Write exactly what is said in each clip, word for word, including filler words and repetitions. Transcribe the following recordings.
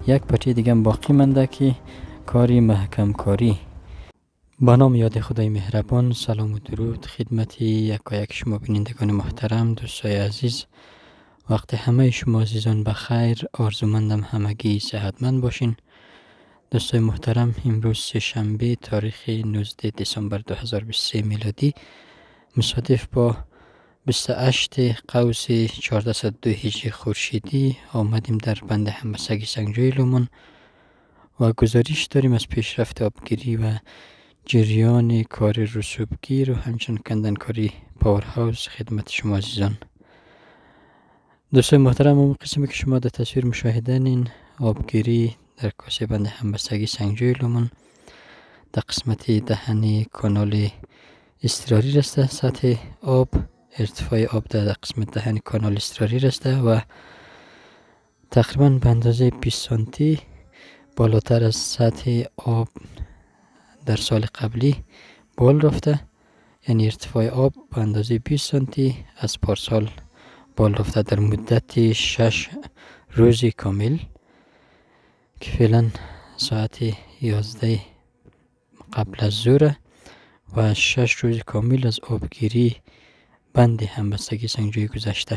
یک پارچه دیگه هم باقی مانده که کاری محکم کاری. با نام یاد خدای مهربان. سلام و درود خدمت یکایک شما بینندگان محترم، دوستای عزیز. وقت همه شما عزیزان بخیر. آرزومندم همگی صحتمند باشین. دوستای محترم، امروز سه شنبه تاریخ نوزده دسامبر دو هزار و بیست و سه میلادی مصادف با بیست و هشت قوس چهارده صد و دو هجری خورشیدی آمدیم در بند همبستگی سنگجوی لومان و گزارش داریم از پیشرفت آبگیری و جریان کار رسوبگیر و همچنین کندنکاری پاور هاوس خدمت شما عزیزان. دوستای محترم، اون قسمی که شما در تصویر مشاهدن این آبگیری در کاسه بند همبستگی سنگجوی لومان در قسمت دهن کانال اضطراری رسته. سطح آب، ارتفاع آب در قسمت دهن کانال اضطراری رسته و تقریبا به اندازه بیست سانتی بالاتر از سطح آب در سال قبلی بال رفته. یعنی ارتفاع آب به اندازه بیست سانتی از پارسال بال رفته در مدت شش روز کامل که فعلا ساعت یازده قبل از ظهر و شش روز کامل از آبگیری بند همبستگی سنگجوی گذشته.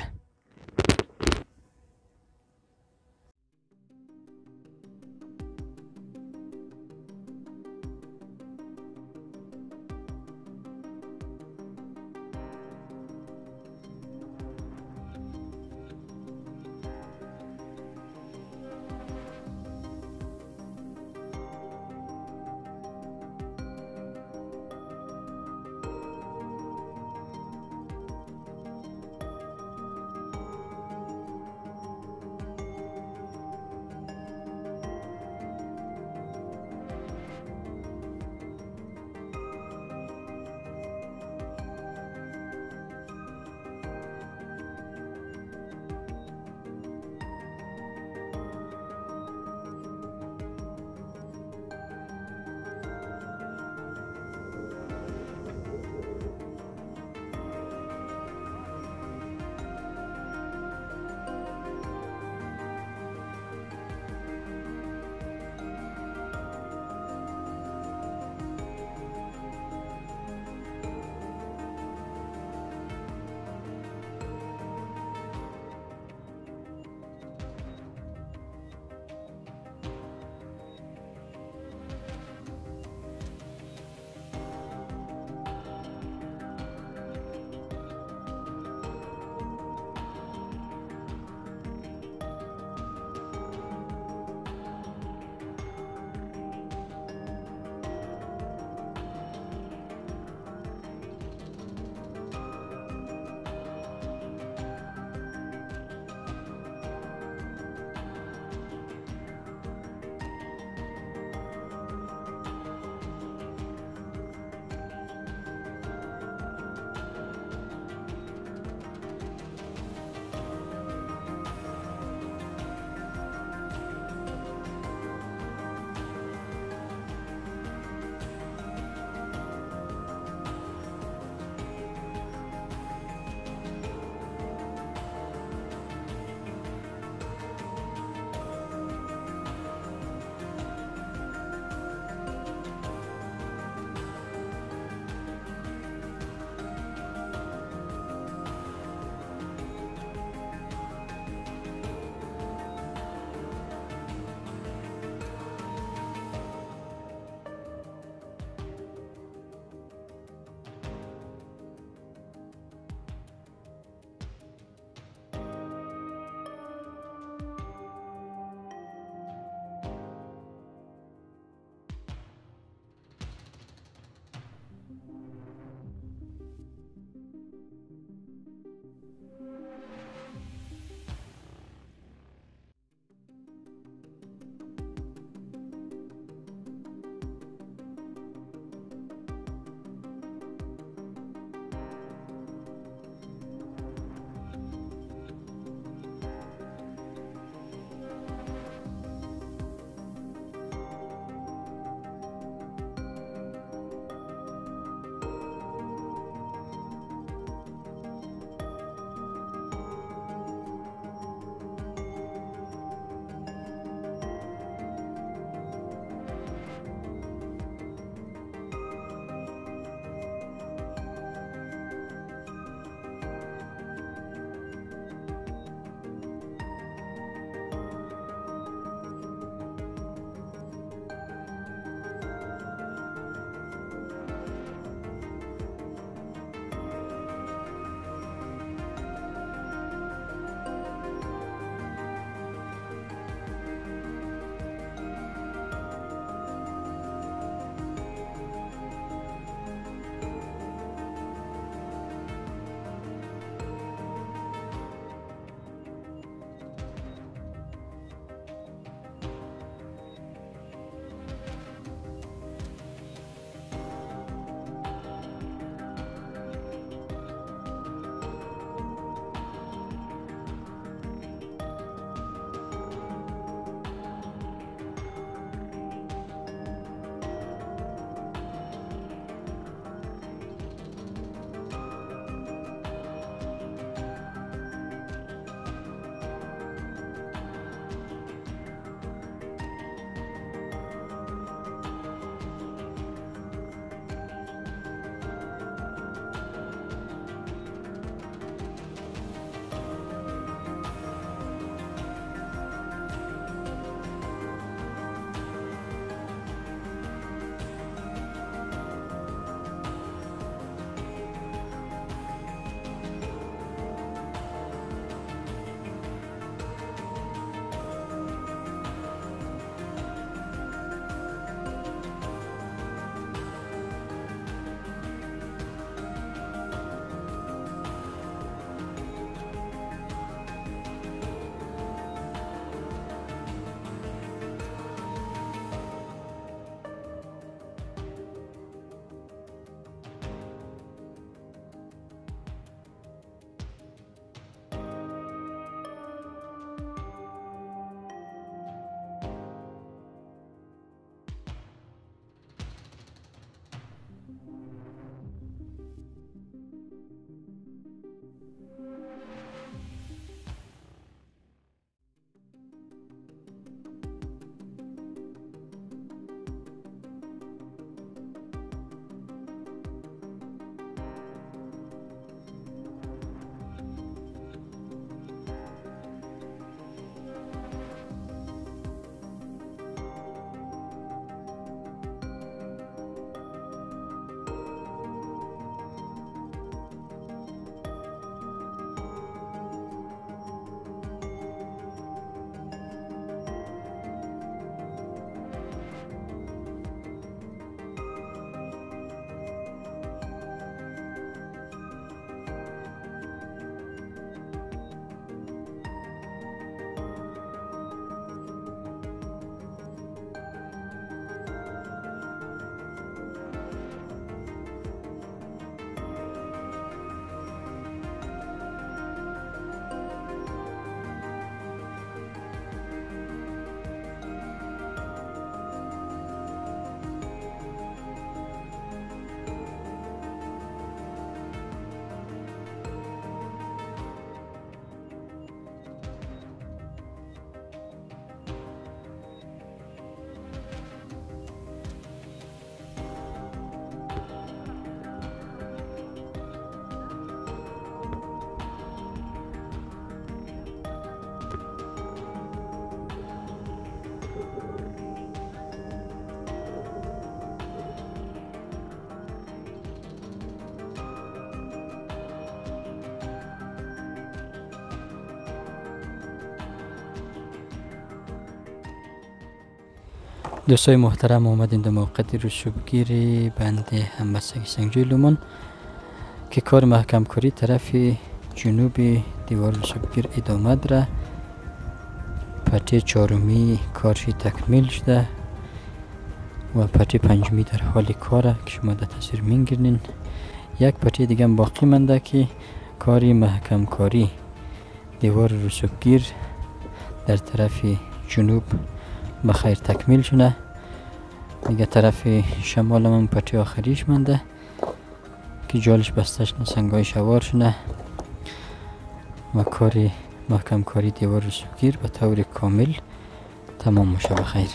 دوستای محترم، آمدیم در موقعیت رسوبگیری بند همبستگی سنگجوی لومان که کار محکم کاری طرف جنوب دیوار رسوبگیر ادامه داره. پته چهارمی کارشی تکمیل شده و پته پنجمی در حال کاره که شما در تصویر میگیرین. یک پته دیگه باقی مانده که کاری محکم کاری دیوار رسوبگیر در طرف جنوب بخیر تکمیل شده. دیگه طرف شمال هم پته آخریش مانده که جالش بستش نه، سنگای شوار شده و کاری محکم کاری دیوار رسوبگیر به طور کامل تمام میشه بخیر.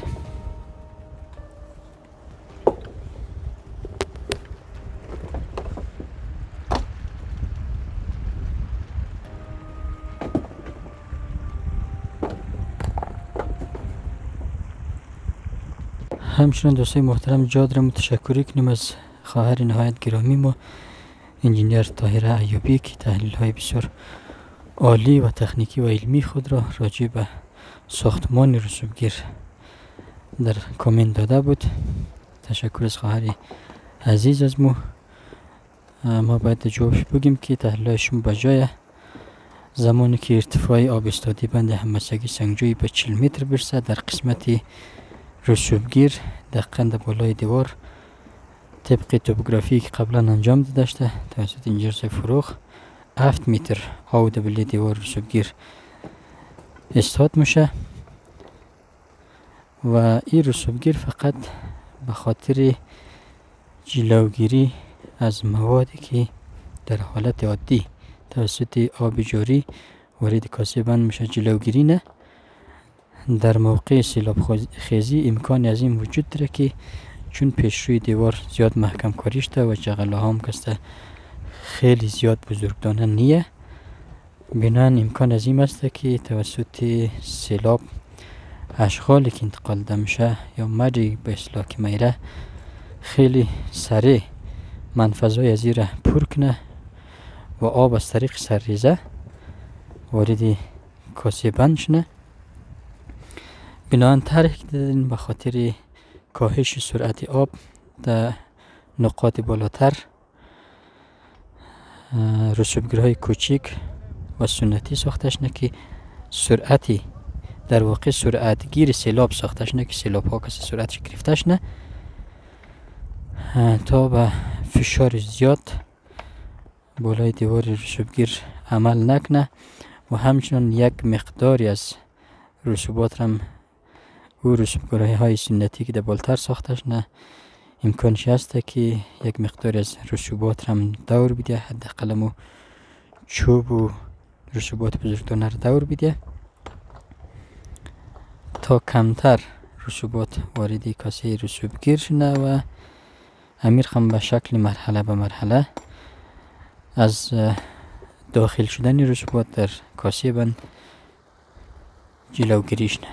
همچنین دوستای محترم جا دارم تشکری کنیم از خواهر نهایت گرامی ما انجینیر طاهره ایوبی که تحلیل های بسیار عالی و تکنیکی و علمی خود را راجع به ساختمان رسوبگیر در کامنت داده بود. تشکر از خواهر عزیز از ما. ما باید جوابش بگیم که تحلیل شما بجای زمانی که ارتفاع آب استادی بند همبستگی سنگجوی به چهل متر برسه در قسمت رسوبگیر دقیقاً در بالای دیوار طبق توپوگرافی که قبلا انجام داده شده توسط انجینیر فروغ هفت متر آب در بالای دیوار رسوبگیر استاد میشه و این رسوبگیر فقط به خاطر جلوگیری از موادی که در حالت عادی توسط آب جاری وارد کاسه بند میشه جلوگیری نه. در موقع سیلاب خیزی امکان از این وجود داره که چون پیشروی دیوار زیاد محکم کاری شده و جغله هم کسته خیلی زیاد بزرگدانه نیه، بنان امکان از این است که توسط سیلاب اشغالی که انتقال ده میشه یا مجی به اصلاح که میره خیلی سریع منفذهای از این پر کنه و آب از طریق سرریزه وارد کاسه بند شنه. بنابراین طرح کردن به خاطر کاهش سرعت آب در نقاط بالاتر رسوبگیرهای کوچک و سنتی ساخته شده که سرعتی در واقع سرعت گیر سیلاب ساخته شده که سیلاب ها کسی سرعتش گرفته شده تا به فشار زیاد بالای دیوار رسوبگیر عمل نکنه و همچنان یک مقداری از رسوبات هم او رسوبگیرهای های سنتی که در بالاتر ساخته شده امکانش هست که یک مقدار از رسوبات هم دور بیده، حداقل مو چوب و رسوبات بزرگدانه رو دور بیده تا کمتر رسوبات وارد کاسه رسوبگیر شده و امیر هم به شکل مرحله به مرحله از داخل شدن رسوبات در کاسه بند جلوگیری شده.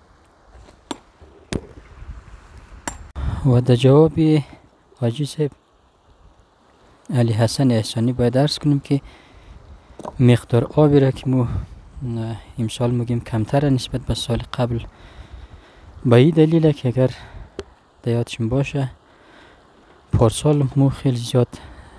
و در جواب حاجی صاحب علی حسن احسانی باید عرض کنیم که مقدار آبی را که ما امسال میگیم کمتر نسبت به سال قبل به این دلیل که اگر در یادشون باشه پارسال ما خیلی زیاد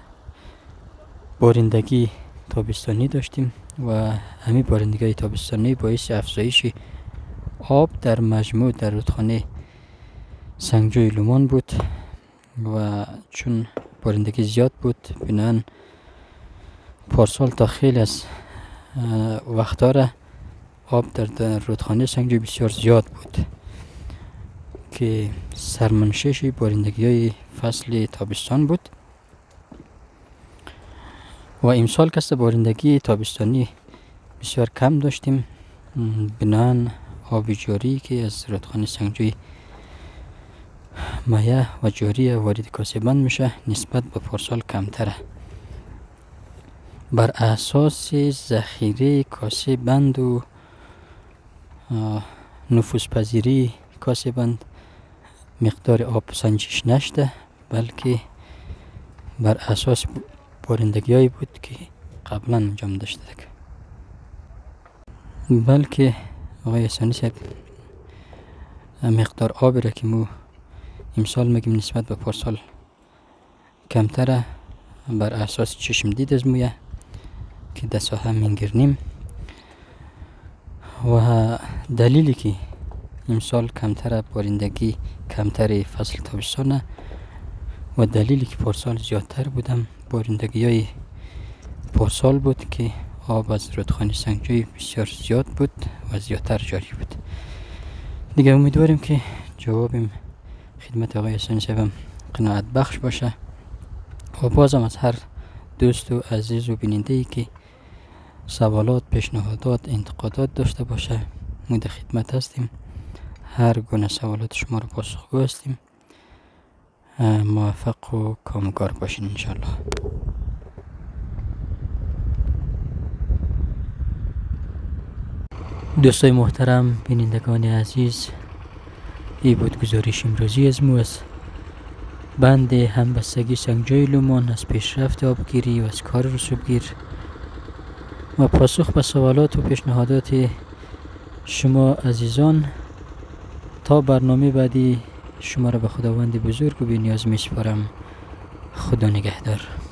بارندگی تابستانی داشتیم و همین بارندگی تابستانی باعث افزایش آب در مجموع در رودخانه سنگجوی لومان بود و چون بارندگی زیاد بود بنابراین پارسال تا خیلی از وقتها آب در رودخانه سنگجوی بسیار زیاد بود که سرمنشش بارندگی های فصل تابستان بود و امسال که بارندگی تابستانی بسیار کم داشتیم بنابراین آب جاری که از رودخانه سنگجوی مایع و جاری وارد کاسه بند میشه نسبت به پارسال کمتره. بر اساس ذخیره کاسه بند و نفوذ پذیری کاسه بند مقدار آب سنجش نشده، بلکه بر اساس بارندگی هایی بود که قبلا انجام داشته. بلکه آقای حسانی صاحب مقدار آبی را که مو امسال میگیم نسبت به پارسال کمتره، بر اساس چشم دید از مویه که ده ساحه میگیرنیم. و دلیلی که امسال کمتره بارندگی کمتر فصل تابستانه و دلیلی که پارسال زیادتر بودم بارندگی های پارسال بود که آب از رودخانه سنگجوی بسیار زیاد بود و زیادتر جاری بود. دیگه امیدواریم که جوابیم خدمت آقای حسین صاحبم قناعت بخش باشه و بازم از هر دوست و عزیز و بیننده ای که سوالات، پیشنهادات، انتقادات داشته باشه ما در خدمت هستیم. هر گونه سوالات شما رو پاسخگو هستیم. موفق و کامگار باشین انشالله. دوستای محترم، بینندگان عزیز، ای بود گزارش امروزی از مو از بند همبستگی سنگجوی لومان از پیشرفت آبگیری و از کار رسوبگیر و پاسخ به سوالات و پیشنهادات شما عزیزان. تا برنامه بعدی شما را به خداوند بزرگ و بی نیاز می سپارم. خدا نگهدار.